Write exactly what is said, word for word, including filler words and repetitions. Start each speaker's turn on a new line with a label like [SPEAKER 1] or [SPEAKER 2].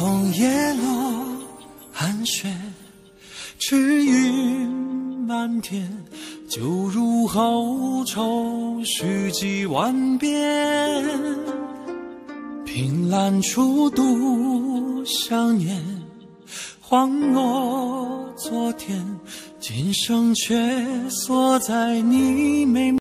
[SPEAKER 1] 枫叶落，寒雪，赤云满天，就如后愁绪几万遍。凭栏处独想念，晃落昨天，今生却锁在你眉目。